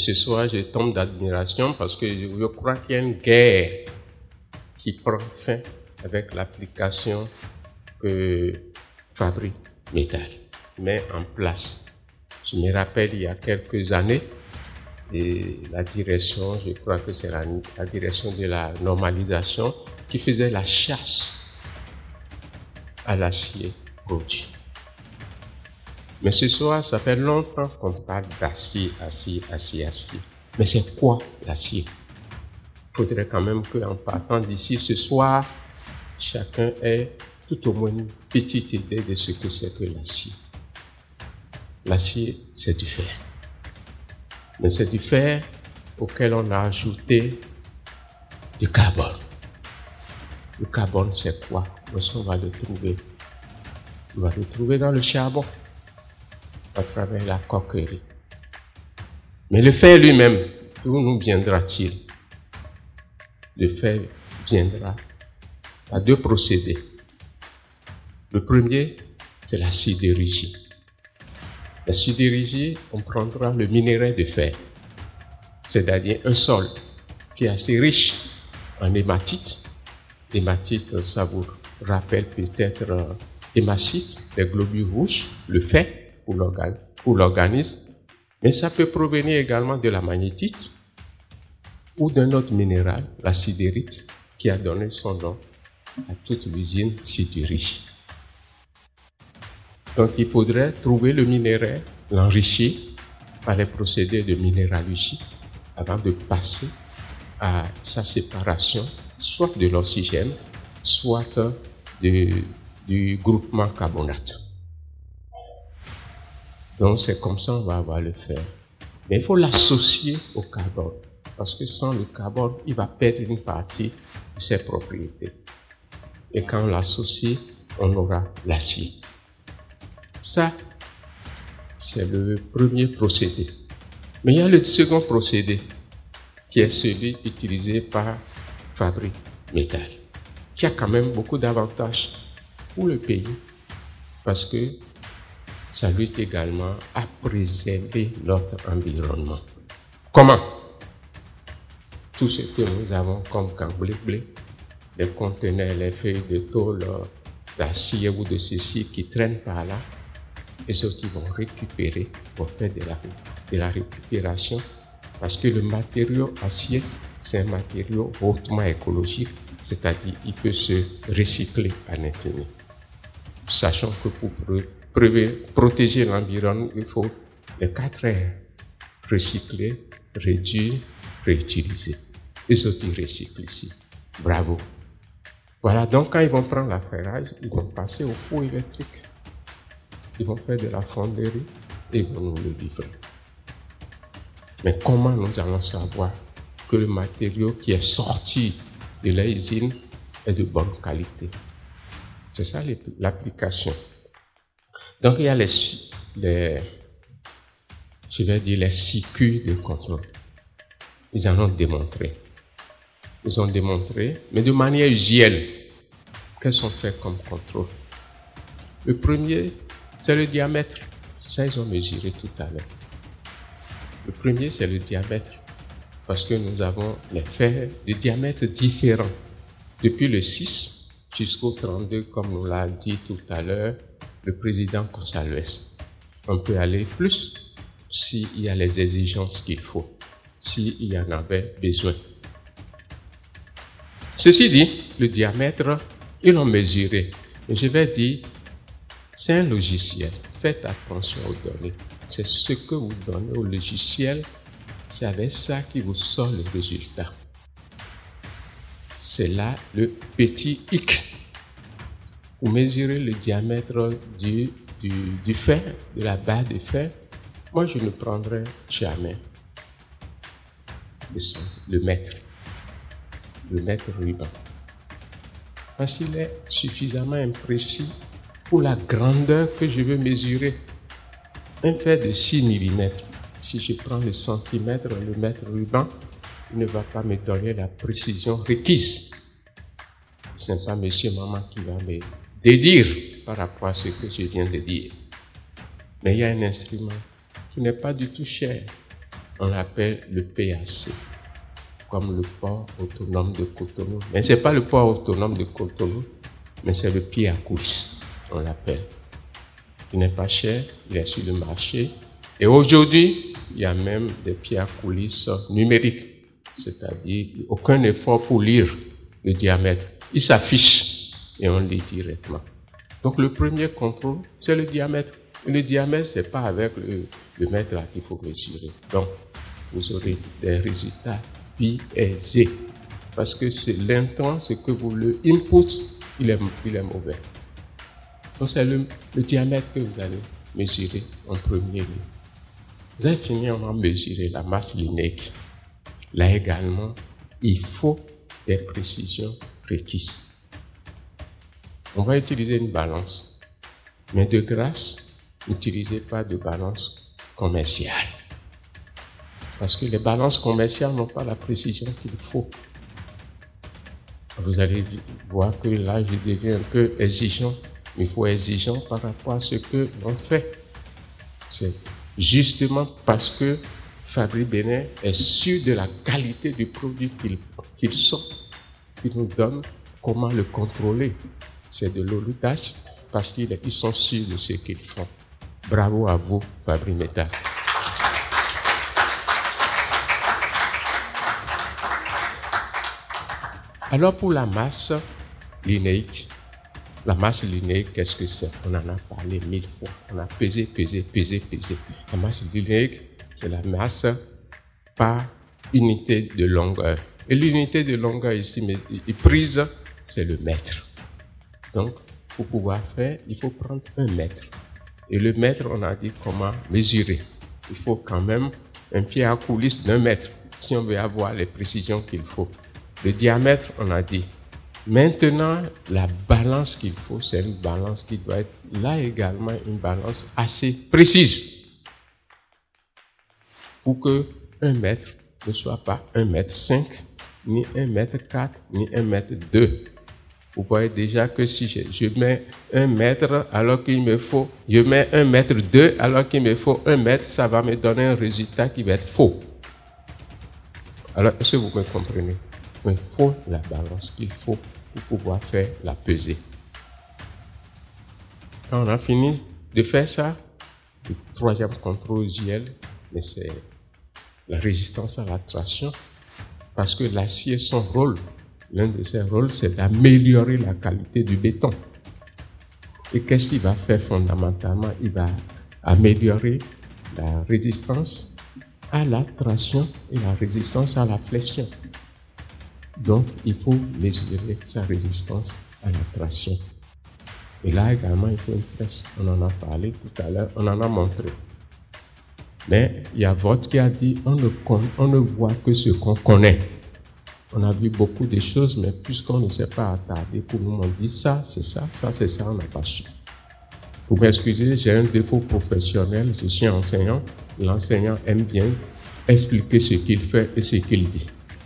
Ce soir, je tombe d'admiration parce que je crois qu'il y a une guerre qui prend fin avec l'application que Fabrique Métal met en place. Je me rappelle il y a quelques années, et la direction, je crois que c'est la direction de la normalisation, qui faisait la chasse à l'acier produit. Mais ce soir, ça fait longtemps qu'on parle d'acier, acier. Mais c'est quoi l'acier? Il faudrait quand même qu'en partant d'ici ce soir, chacun ait tout au moins une petite idée de ce que c'est que l'acier. L'acier, c'est du fer. Mais c'est du fer auquel on a ajouté du carbone. Le carbone, c'est quoi? Où est-ce qu'on va le trouver? On va le trouver dans le charbon, à travers la coquerie. Mais le fer lui-même, d'où nous viendra-t-il? Le fer viendra par deux procédés. Le premier, c'est la sidérurgie. La sidérurgie, on prendra le minerai de fer, c'est-à-dire un sol qui est assez riche en hématite. Hématite, ça vous rappelle peut-être hémacyte, des globules rouges, le fer pour l'organisme, mais ça peut provenir également de la magnétite ou d'un autre minéral, la sidérite, qui a donné son nom à toute l'usine sidérurgie. Donc il faudrait trouver le minerai, l'enrichir par les procédés de minéralogie avant de passer à sa séparation, soit de l'oxygène, soit du groupement carbonate. Donc c'est comme ça qu'on va avoir le fer. Mais il faut l'associer au carbone, parce que sans le carbone, il va perdre une partie de ses propriétés. Et quand on l'associe, on aura l'acier. Ça, c'est le premier procédé. Mais il y a le second procédé, qui est celui utilisé par Fabrique Métal, qui a quand même beaucoup d'avantages pour le pays, parce que ça lutte également à préserver notre environnement. Comment? Tout ce que nous avons comme camblé, les conteneurs, les feuilles de tôle, d'acier ou de ceci qui traînent par là, les autres vont récupérer pour faire de la récupération, parce que le matériau acier, c'est un matériau hautement écologique, c'est-à-dire il peut se recycler à l'infini. Sachant que pour protéger l'environnement, il faut les 4 R. Recycler, réduire, réutiliser. Les autres recyclent ici. Bravo. Voilà, donc quand ils vont prendre la ferraille, ils vont passer au four électrique. Ils vont faire de la fonderie et ils vont nous le livrer. Mais comment nous allons savoir que le matériau qui est sorti de l'usine est de bonne qualité? C'est ça l'application. Donc il y a les circuits de contrôle. Ils en ont démontré. Ils ont démontré, mais de manière usuelle. Quels sont faits comme contrôle? Le premier, c'est le diamètre. Ça, ils ont mesuré tout à l'heure. Le premier, c'est le diamètre. Parce que nous avons les fers de diamètre différents. Depuis le 6 jusqu'au 32, comme nous l'a dit tout à l'heure le président Gonçalves. On peut aller plus s'il y a les exigences qu'il faut, s'il y en avait besoin. Ceci dit, le diamètre, ils l'ont mesuré. Et je vais dire, c'est un logiciel. Faites attention aux données. C'est ce que vous donnez au logiciel, c'est avec ça qui vous sort le résultat. C'est là le petit hic. Pour mesurer le diamètre du fer, de la barre de fer, moi je ne prendrai jamais le mètre ruban. Parce qu'il est suffisamment imprécis pour la grandeur que je veux mesurer. Un fer de 6 mm, si je prends le centimètre, le mètre ruban, il ne va pas me donner la précision requise. Ce n'est pas monsieur, maman qui va me dédire par rapport à ce que je viens de dire. Mais il y a un instrument qui n'est pas du tout cher. on l'appelle le PAC, comme le port autonome de Cotonou. Mais ce n'est pas le port autonome de Cotonou, mais c'est le pied à coulisse, on l'appelle. Il n'est pas cher, il est sur le marché. Et aujourd'hui, il y a même des pieds à coulisses numériques, c'est-à-dire aucun effort pour lire le diamètre. Il s'affiche et on lit directement. Donc le premier contrôle, c'est le diamètre. Et le diamètre, ce n'est pas avec le mètre là qu'il faut mesurer. Donc, vous aurez des résultats biaisés. Parce que c'est l'intrant, ce que vous le input, il est mauvais. Donc c'est le diamètre que vous allez mesurer en premier lieu. Vous avez fini, on va mesurer la masse linéaire. Là également, il faut des précisions requises. On va utiliser une balance, mais de grâce, n'utilisez pas de balance commerciale. Parce que les balances commerciales n'ont pas la précision qu'il faut. Vous allez voir que là, je deviens un peu exigeant. Il faut être exigeant par rapport à ce que l'on fait. C'est justement parce que Fabri Bénin est sûr de la qualité du produit qu'il sort, qu'il nous donne comment le contrôler. C'est de l'audace parce qu'ils sont sûrs de ce qu'ils font. Bravo à vous, Fabri Métal. Alors pour la masse linéaire, qu'est-ce que c'est? On en a parlé 1000 fois. On a pesé. La masse linéaire, c'est la masse par unité de longueur. Et l'unité de longueur ici, prise, c'est le mètre. Donc, pour pouvoir faire, il faut prendre un mètre. Et le mètre, on a dit comment mesurer. Il faut quand même un pied à coulisse d'1 mètre, si on veut avoir les précisions qu'il faut. Le diamètre, on a dit. Maintenant, la balance qu'il faut, c'est une balance qui doit être là également une balance assez précise. Pour que 1 mètre ne soit pas 1,5 m, ni 1,4 m, ni 1,2 m. Vous voyez déjà que si je mets 1 mètre alors qu'il me faut, je mets 1,2 m alors qu'il me faut 1 mètre, ça va me donner un résultat qui va être faux. Alors, est-ce que vous me comprenez? Il faut la balance qu'il faut pour pouvoir faire la pesée. Quand on a fini de faire ça, le troisième contrôle JL, c'est la résistance à la traction, parce que l'acier, son rôle, l'un de ses rôles, c'est d'améliorer la qualité du béton. Et qu'est-ce qu'il va faire fondamentalement? Il va améliorer la résistance à la traction et la résistance à la flexion. Donc, il faut mesurer sa résistance à la traction. Et là également, il faut une presse. On en a parlé tout à l'heure, on en a montré. Mais il y a Vogt qui a dit, on ne voit que ce qu'on connaît. On a vu beaucoup de choses, mais puisqu'on ne s'est pas attardé pour nous, on dit ça, c'est ça, ça, c'est ça, on n'a pas su. Vous m'excusez, j'ai un défaut professionnel, je suis enseignant. L'enseignant aime bien expliquer ce qu'il fait et ce qu'il dit.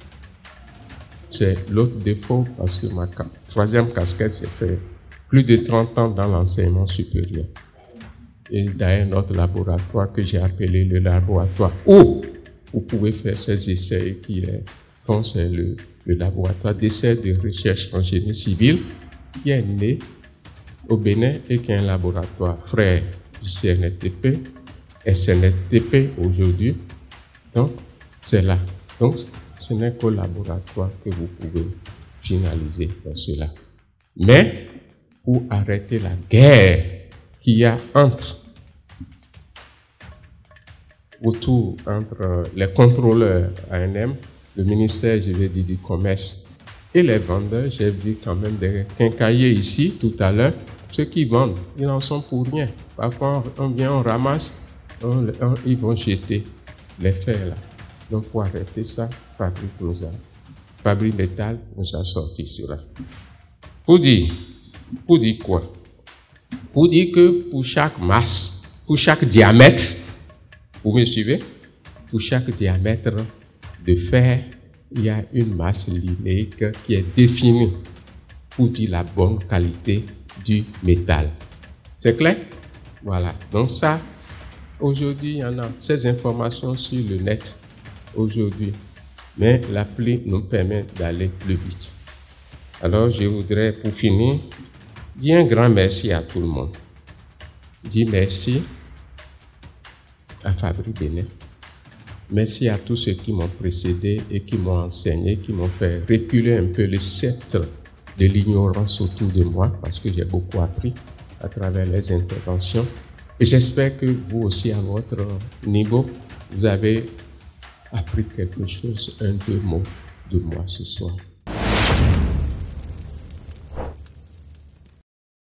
C'est l'autre défaut parce que ma troisième casquette, j'ai fait plus de 30 ans dans l'enseignement supérieur. Et d'ailleurs, notre laboratoire que j'ai appelé le laboratoire où vous pouvez faire ces essais qui font, c'est le laboratoire d'essais de recherche en génie civil qui est né au Bénin et qui est un laboratoire frère du CNTP, SNTP aujourd'hui. Donc, c'est là. Donc, ce n'est qu'au laboratoire que vous pouvez finaliser dans cela. Mais, pour arrêter la guerre qu'il y a entre les contrôleurs ANM, le ministère, je vais dire, du commerce et les vendeurs. J'ai vu quand même des quincailliers ici tout à l'heure. Ceux qui vendent, ils n'en sont pour rien. Parfois, on vient, on ramasse, ils vont jeter les fers là. Donc, pour arrêter ça, Fabri Métal nous a sorti cela. Pour dire quoi? Pour dire que pour chaque masse, pour chaque diamètre, vous me suivez? Pour chaque diamètre de fer, il y a une masse linéaire qui est définie pour dire la bonne qualité du métal. C'est clair? Voilà. Donc ça, aujourd'hui, il y en a ces informations sur le net. aujourd'hui, mais l'appli nous permet d'aller plus vite. Alors, je voudrais, pour finir, dire un grand merci à tout le monde. Dire merci à Fabri Benet. Merci à tous ceux qui m'ont précédé et qui m'ont enseigné, qui m'ont fait reculer un peu le sceptre de l'ignorance autour de moi, parce que j'ai beaucoup appris à travers les interventions. Et j'espère que vous aussi, à votre niveau, vous avez appris quelque chose, un, deux mots de moi ce soir.